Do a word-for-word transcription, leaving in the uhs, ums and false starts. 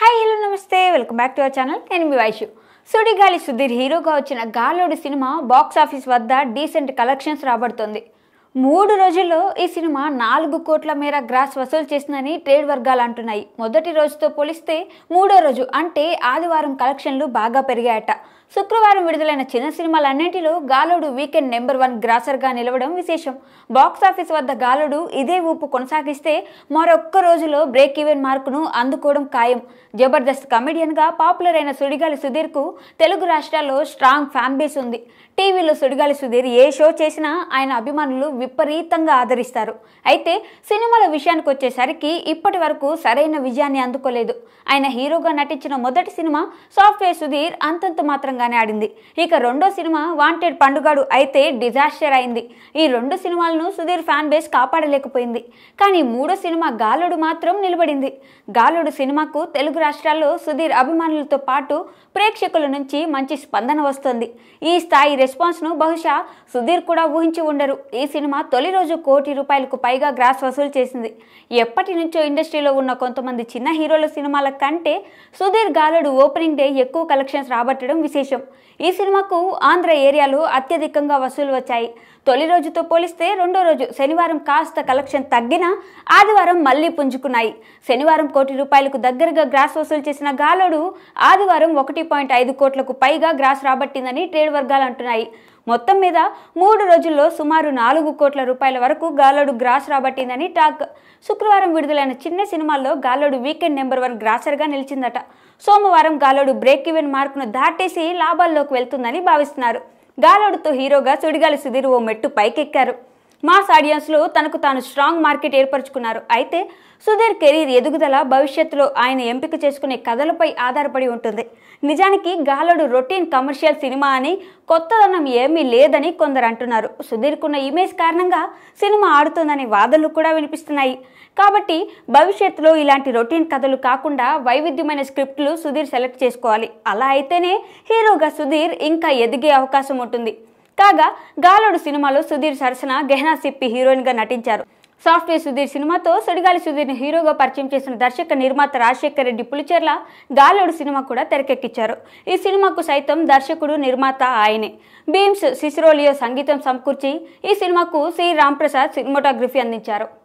Hi hello నమస్తే welcome back to our channel. నేను మీ వైషు. సుడిగాలి సుధీర్ హీరోగా వచ్చిన గాలోడు సినిమా బాక్స్ ఆఫీస్ వద్ద డీసెంట్ కలెక్షన్స్ రాబడుతోంది. మూడు రోజుల్లో ఈ సినిమా నాలుగు కోట్ల మేర గ్రాస్ వసూలు చేసిందని ట్రేడ్ వర్గాలు అంటున్నాయి. మొదటి రోజుతో పోలిస్తే మూడో రోజు అంటే ఆదివారం కలెక్షన్లు బాగా పెరిగాయట. శుక్రవారం విడుదలైన చిన్న సినిమాలన్నింటిలో గాలోడు వీకెండ్ నెంబర్ వన్ గ్రాసర్గా నిలవడం విశేషం. బాక్స్ ఆఫీస్ వద్ద గాలోడు ఇదే ఊపు కొనసాగిస్తే మరొక్క రోజులో బ్రేక్ ఈవెన్ మార్కును అందుకోవడం ఖాయం. జబర్దస్త్ కమెడియన్గా పాపులర్ అయిన సుడిగాలి సుధీర్కు తెలుగు రాష్ట్రాల్లో స్ట్రాంగ్ ఫ్యాన్ బేస్ ఉంది. టీవీలో సుడిగాలి సుధీర్ ఏ షో చేసినా ఆయన అభిమానులు విపరీతంగా ఆదరిస్తారు. అయితే సినిమాల విషయానికి వచ్చేసరికి ఇప్పటి వరకు సరైన విజయాన్ని అందుకోలేదు. ఆయన హీరోగా నటించిన మొదటి సినిమా సాఫ్ట్వేర్ సుధీర్ అంతంత మాత్రంగానే ఆడింది. ఇక రెండో సినిమా వాంటెడ్ పండుగాడు అయితే డిజాస్టర్ అయింది. ఈ రెండు సినిమాలను సుధీర్ ఫ్యాన్ బేస్ కాపాడలేకపోయింది. కానీ మూడో సినిమా గాలోడు మాత్రం నిలబడింది. గాలోడు సినిమాకు తెలుగు రాష్ట్రాల్లో సుధీర్ అభిమానులతో పాటు ప్రేక్షకుల నుంచి మంచి స్పందన వస్తుంది. ఈ స్థాయి రెస్పాన్స్ను బహుశా సుధీర్ కూడా ఊహించి ఉండరు. ఈ సినిమా తొలి రోజు కోటి రూపాయలకు పైగా గ్రాస్ వసూలు చేసింది. ఎప్పటి నుంచో ఇండస్ట్రీలో ఉన్న కొంతమంది చిన్న హీరోల సినిమాల కంటే సుధీర్ గాలోడు ఓపెనింగ్ డే ఎక్కువ కలెక్షన్స్ రాబట్టడం విశేషం. ఈ సినిమాకు ఆంధ్ర ఏరియాలో అత్యధికంగా వసూలు వచ్చాయి. తొలి రోజుతో పోలిస్తే రెండో రోజు శనివారం కాస్త కలెక్షన్ తగ్గినా ఆదివారం మళ్లీ పుంజుకున్నాయి. శనివారం కోటి రూపాయలకు దగ్గరగా గ్రాస్ వసూలు చేసిన గాలోడు ఆదివారం ఒకటి పాయింట్ ఐదు కోట్లకు పైగా గ్రాస్ రాబట్టిందని ట్రేడ్ వర్గాలు అంటున్నాయి. మొత్తం మీద మూడు రోజుల్లో సుమారు నాలుగు కోట్ల రూపాయల వరకు గాలోడు గ్రాస్ రాబట్టిందని టాక్. శుక్రవారం విడుదలైన చిన్న సినిమాల్లో గాలోడు వీకెండ్ నెంబర్ వన్ గ్రాసర్గా నిలిచిందట. సోమవారం గాలోడు బ్రేక్ ఈవెన్ మార్కును దాటేసి లాభాల్లోకి వెళ్తుందని భావిస్తున్నారు. గాలోడుతో హీరోగా సుడిగాలి సుధీర్ ఓ మెట్టు పైకెక్కారు. మాస్ ఆడియన్స్లో తనకు తాను స్ట్రాంగ్ మార్కెట్ ఏర్పరచుకున్నారు. అయితే సుధీర్ కెరీర్ ఎదుగుదల భవిష్యత్తులో ఆయన ఎంపిక చేసుకునే కథలపై ఆధారపడి ఉంటుంది. నిజానికి గాలోడు రొటీన్ కమర్షియల్ సినిమా అని కొత్తదనం ఏమీ లేదని కొందరు అంటున్నారు. సుధీర్కున్న ఇమేజ్ కారణంగా సినిమా ఆడుతుందనే వాదనలు కూడా వినిపిస్తున్నాయి. కాబట్టి భవిష్యత్తులో ఇలాంటి రొటీన్ కథలు కాకుండా వైవిధ్యమైన స్క్రిప్ట్లు సుధీర్ సెలెక్ట్ చేసుకోవాలి. అలా అయితేనే హీరోగా సుధీర్ ఇంకా ఎదిగే అవకాశం ఉంటుంది. కాగా గాలోడు సినిమాలో సుధీర్ సరసన గెహనా సిప్పి హీరోయిన్గా నటించారు. సాఫ్ట్వేర్ సుధీర్ సినిమాతో సుడిగాలి సుధీర్ని హీరోగా పరిచయం చేసిన దర్శక నిర్మాత రాజశేఖర్ రెడ్డి పులిచెర్ల గాలోడు సినిమా కూడా తెరకెక్కించారు. ఈ సినిమాకు సైతం దర్శకుడు నిర్మాత ఆయనే. బీమ్స్ సిసిరోలియో సంగీతం సమకూర్చి ఈ సినిమాకు సి రాంప్రసాద్ సినిమాటోగ్రఫీ అందించారు.